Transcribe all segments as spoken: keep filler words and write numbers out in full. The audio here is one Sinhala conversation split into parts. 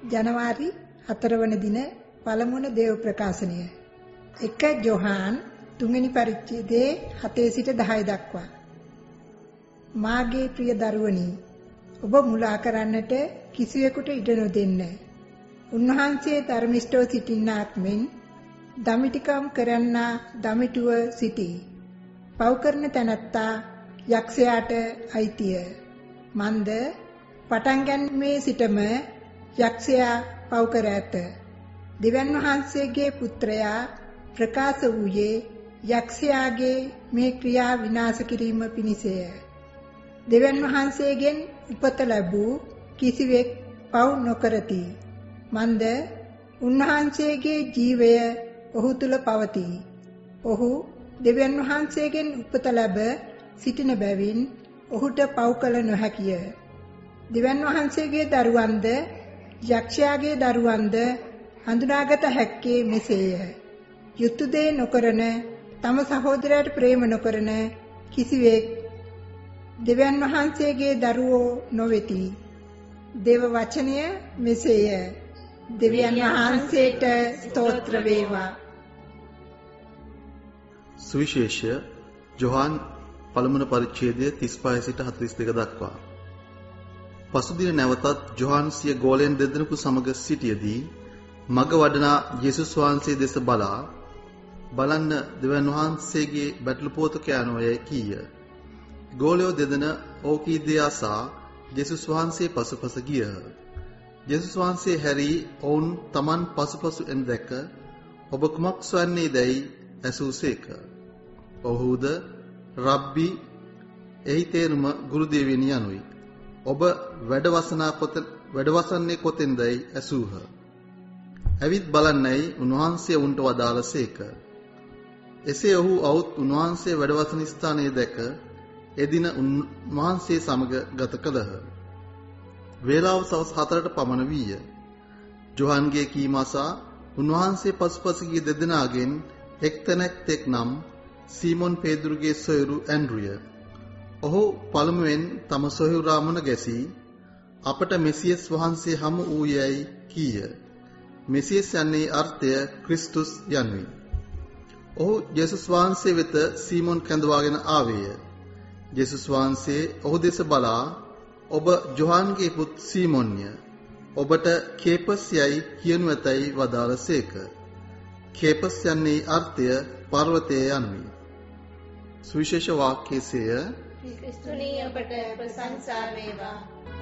ජනවාරි හතර වන දින පළමුවන දේව ප්‍රකාශනය. එක ජොහාන් තුන්වෙනි පරිච්ඡේදයේ හතේ සිට දහය දක්වා. මාගේ ප්‍රිය දරුවනි, ඔබ මුලා කරන්නට කිසිවෙකුට ඉඩ නොදෙන්න. උන්වහන්සේ ධර්මිෂ්ඨව සිටින්නාක් මෙන් දමිටිකම් කරන්නා දමිටුව සිටී. පව් කරන තැනැත්තා යක්ෂයාට අයිතිය. මන්ද පටන් ගැනීමේ සිටම යක්ෂයා පව් කර ඇත. දෙවියන් වහන්සේගේ පුත්‍රයා ප්‍රකාශ වූයේ යක්ෂයාගේ මේ ක්‍රියා විනාශ කිරීම පිණිසය. දෙවියන් වහන්සේගෙන් උපත ලැබූ කිසිවෙක් පව් නොකරති. මන්ද උන්වහන්සේගේ ජීවය ඔහු තුල පවතී. ඔහු දෙවියන් වහන්සේගෙන් උපත ලැබ සිටින බැවින් ඔහුට පව් කළ නොහැකිය. දෙවියන් වහන්සේගේ දරුවන්ද යක්ෂයාගේ දරුවන්ද හඳුනාගත හැක්කේ මෙසේය. යුතු දේ නොකරන, තම සහෝදරයාට ප්‍රේම නොකරන කිසිවෙක් දෙවියන් වහන්සේගේ දරුවෝ නොවේති. දේව වචනය මෙසේය. දෙවියන් වහන්සේට ස්තෝත්‍ර වේවා. සුවිශේෂය ජොහාන් පළමුවන පරිච්ඡේදය තිස් පහ සිට හතළිස් දෙක දක්වා. පසුදින නැවතත් ජොහාන් සිය ගෝලයන් දෙදෙනෙකු සමග සිටියදී මග වඩනා යේසුස් වහන්සේ දෙස බලා, බලන්න දෙවියන් වහන්සේගේ බැටළු පෝතකයන්ෝයයි කීය. ගෝලයෝ දෙදෙන ඕකී දේ අසා යේසුස් වහන්සේ පසුපස ගියහ. යේසුස් වහන්සේ හැරී ඔවුන් Taman පසුපසු එන දැක ඔබ කුමක් සොයන්නේ දැයි ඇසූසේක. ඔහුද රබ්බි, එහි තේරුම ගුරු දෙවියනි යනුයි. ඔබ වැඩවසනා කොත වැඩවසන්නේ කොතෙන්දයි ඇසූහ. ඇවිත් බලන්නයි උන්වහන්සේ උන්ට වදාළසේක. එසේ ඔහු අවුත් උන්වහන්සේ වැඩවසන ස්ථානයේ දැක එදින උන්වහන්සේ සමග ගත කළහ. වේලාව සවස් හතරට පමණ වීය. ජොහන්ගේ කීම අසා උන්වහන්සේ පසුපස ගිය දෙදෙනාගෙන් එක් තැනැත්තෙක් නම් සීමොන් පේදුරුගේ සොයුරු ඇන්ඩ්‍රිය. ඔහු පළමුවෙන් තම සොයුරා මුණ ගැසී අපට මෙසියස් වහන්සේ හමු වූයයි කීය. මෙසියස් යන්නේ අර්ථය ක්‍රිස්තුස් යනුයි. ඔහු යේසුස් වහන්සේ වෙත සීමොන් කැඳවාගෙන ආවේය. යේසුස් වහන්සේ ඔහු දෙස බලා, ඔබ ජොහන්ගේ පුත් සීමොන්ය. ඔබට කේපස් යයි කියනු ඇතැයි වදාළසේක. කේපස් යන්නේ අර්ථය පර්වතය යනුයි. සුවිශේෂ වාක්‍යයේය. ක්‍රිස්තුනි ඔබට ප්‍රශංසා වේවා.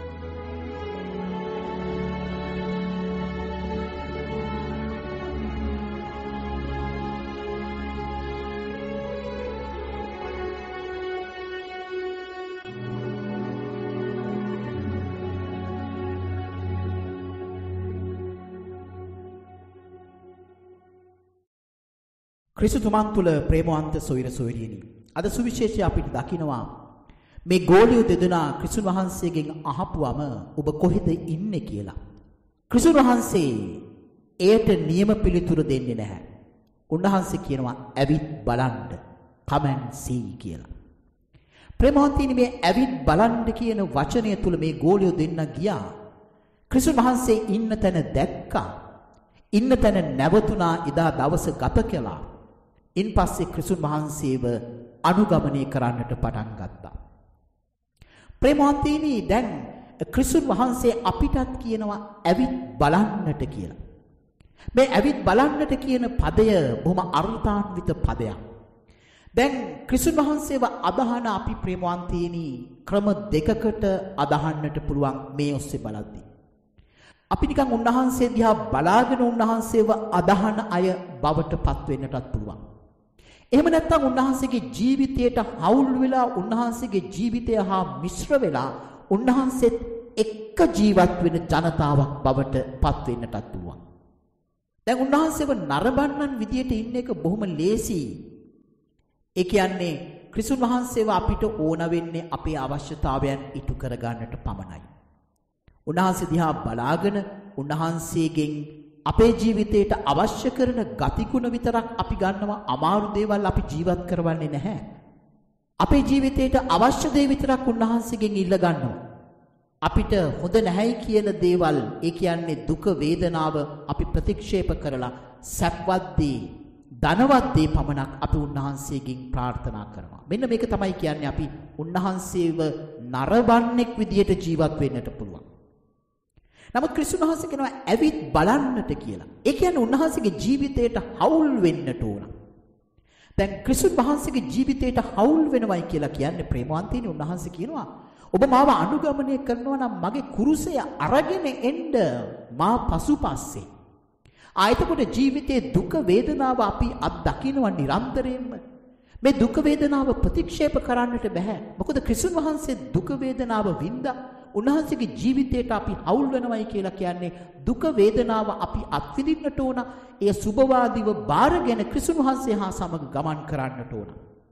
ක්‍රිස්තුතුමන් තුළ ප්‍රේමවන්ත සොයුර සොයුරියනි, අද සුවිශේෂය අපිට දකිනවා මේ ගෝලියෝ දෙදෙනා ක්‍රිස්තුන් වහන්සේගෙන් අහපුවම ඔබ කොහෙද ඉන්නේ කියලා. ක්‍රිස්තුන් වහන්සේ එයට නියම පිළිතුරු දෙන්නේ නැහැ. උන්වහන්සේ කියනවා ඇවිත් බලන්න, come and see කියලා. ප්‍රේමවන්තයිනි, මේ ඇවිත් බලන්න කියන වචනය තුළ මේ ගෝලියෝ දෙන්න ගියා. ක්‍රිස්තුන් වහන්සේ ඉන්න තැන දැක්කා. ඉන්න තැන නැවතුණා. එදා දවස ගත කළා. ඉන්පස්සේ ක්‍රිස්තුන් වහන්සේව අනුගමනය කරන්නට පටන් ගත්තා. ප්‍රේමවන්තයිනි, දැන් ක්‍රිස්තුන් වහන්සේ අපිටත් කියනවා ඇවිත් බලන්නට කියලා. මේ ඇවිත් බලන්නට කියන පදය බොහොම අර්ථාන්විත පදයක්. දැන් ක්‍රිස්තුන් වහන්සේව අදහන අපි ප්‍රේමවන්තයිනි ක්‍රම දෙකකට අදහන්නට පුළුවන් මේ ඔස්සේ බලද්දී. අපි නිකන් උන්වහන්සේ දිහා බලාගෙන උන්වහන්සේව අදහන අය බවට පත් වෙන්නටත් පුළුවන්. එහෙම නැත්නම් උන්වහන්සේගේ ජීවිතයට හවුල් වෙලා උන්වහන්සේගේ ජීවිතය හා මිශ්‍ර වෙලා උන්වහන්සේත් එක්ක ජීවත් වෙන ජනතාවක් බවට පත් වෙන්නටත් පුළුවන්. දැන් උන්වහන්සේව නරඹන්නන් විදියට ඉන්න එක බොහොම ලේසි. ඒ කියන්නේ ක්‍රිස්තුන් වහන්සේව අපිට ඕන වෙන්නේ අපේ අවශ්‍යතාවයන් ඉටු කර ගන්නට පමණයි. උන්වහන්සේ දිහා බලාගෙන උන්වහන්සේගෙන් අපේ ජීවිතයට අවශ්‍ය කරන ගතිගුණ විතරක් අපි ගන්නවා. අමාරු දේවල් අපි ජීවත් කරවන්නේ නැහැ. අපේ ජීවිතයට අවශ්‍ය දේ විතරක් උන්වහන්සේගෙන් ඉල්ල ගන්නවා. අපිට හොඳ නැහැයි කියන දේවල්, ඒ කියන්නේ දුක වේදනාව අපි ප්‍රතික්ෂේප කරලා සැපවත් දේ, ධනවත් දේ පමණක් අපි උන්වහන්සේගෙන් ප්‍රාර්ථනා කරනවා. මෙන්න මේක තමයි කියන්නේ අපි උන්වහන්සේව නරඹන්නෙක් විදියට ජීවත් වෙන්නට පුළුවන්. නමුත් ක්‍රිස්තුස් වහන්සේ කියනවා ඇවිත් බලන්නට කියලා. ඒ කියන්නේ උන්වහන්සේගේ ජීවිතයට හවුල් වෙන්නට ඕන. දැන් ක්‍රිස්තුස් වහන්සේගේ ජීවිතයට හවුල් වෙනවයි කියලා කියන්නේ ප්‍රේමවන්තයිනි, උන්වහන්සේ කියනවා ඔබ මාව අනුගමනය කරනවා නම් මගේ කුරුසය අරගෙන එන්න මා පසුපස්සේ. ආයතකොට ජීවිතයේ දුක වේදනාව අපි අත්දකිනවා නිරන්තරයෙන්ම. මේ දුක වේදනාව ප්‍රතික්ෂේප කරන්නට බෑ. මොකද ක්‍රිස්තුස් වහන්සේ දුක වේදනාව වින්දා. උන්වහන්සේගේ ජීවිතයට අපි හවුල් වෙනවයි කියලා කියන්නේ දුක වේදනාව අපි අත්විඳින්නට ඕන. ඒ සුභවාදීව බාරගෙන ක්‍රිස්තුස් වහන්සේ හා සමග ගමන් කරන්නට ඕන.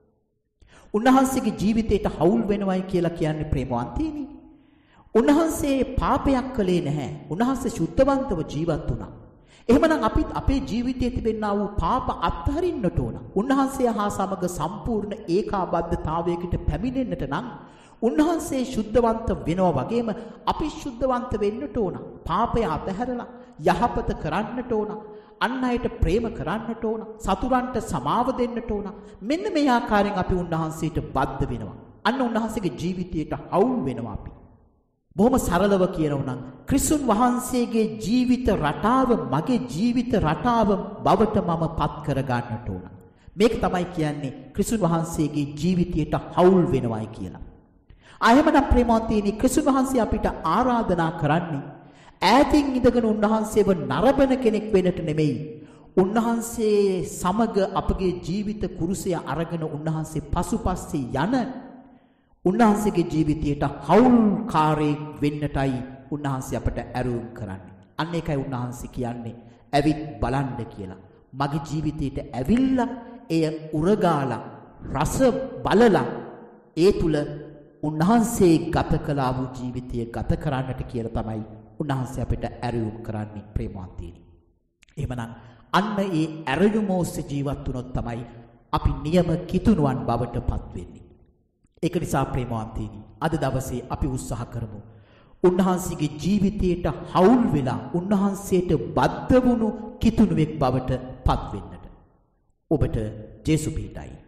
උන්වහන්සේගේ ජීවිතයට හවුල් වෙනවයි කියලා කියන්නේ ප්‍රේමවන්තයිනි. උන්වහන්සේ පාපයක් කළේ නැහැ. උන්වහන්සේ සුද්ධවන්තව ජීවත් වුණා. එහෙමනම් අපිත් අපේ ජීවිතයේ තිබෙනා වූ පාප අත්හරින්නට ඕන. උන්වහන්සේ හා සමග සම්පූර්ණ ඒකාබද්ධතාවයකට පැමිණෙන්නට නම් උන්වහන්සේ සුද්ධවන්ත වෙනවා වගේම අපි සුද්ධවන්ත වෙන්නට ඕන. පාපය අතහැරලා යහපත කරන්නට ඕන. අන් අයට ප්‍රේම කරන්නට ඕන. සතුරන්ට සමාව දෙන්නට ඕන. මෙන්න මේ ආකාරයෙන් අපි උන්වහන්සේට බද්ධ වෙනවා. අන්න උන්වහන්සේගේ ජීවිතයට හවුල් වෙනවා අපි. බොහොම සරලව කියනවා නම් ක්‍රිස්තුස් වහන්සේගේ ජීවිත රටාව මගේ ජීවිත රටාව බවට මම පත් කර ගන්නට ඕන. මේක තමයි කියන්නේ ක්‍රිස්තුස් වහන්සේගේ ජීවිතයට හවුල් වෙනවයි කියලා. ආයෙමනම් ප්‍රේමවන්තයනි, ක්‍රිස්තුස් වහන්සේ අපිට ආරාධනා කරන්නේ ඈතින් ඉඳගෙන උන්වහන්සේව නරඹන කෙනෙක් වෙන්නට නෙමෙයි. උන්වහන්සේ සමග අපගේ ජීවිත කුරුසය අරගෙන උන්වහන්සේ පසුපස්සේ යන උන්වහන්සේගේ ජීවිතයට හවුල්කාරයෙක් වෙන්නටයි උන්වහන්සේ අපට ඇරයුම් කරන්නේ. අන්න ඒකයි උන්වහන්සේ කියන්නේ ඇවිත් බලන්න කියලා. මගේ ජීවිතයට ඇවිල්ලා එය උරගාලා රස බලලා ඒ තුල උන්වහන්සේ ගත කළා වූ ජීවිතය ගත කරන්නට කියලා තමයි උන්වහන්සේ අපිට ඇරයුම් කරන්නේ ප්‍රේමවන්තයනි. එහෙමනම් අන්න ඒ ඇරයුම ඔස්සේ ජීවත් වුණොත් තමයි අපි නියම කිතුණුවන් බවට පත් වෙන්නේ. ඒක නිසා ප්‍රේමවන්තයනි, අද දවසේ අපි උත්සාහ කරමු උන්වහන්සේගේ ජීවිතයට හවුල් වෙලා උන්වහන්සේට බද්ධ වුණු කිතුණුවෙක් බවට පත් වෙන්නට. ඔබට ජේසු පිහිටයි.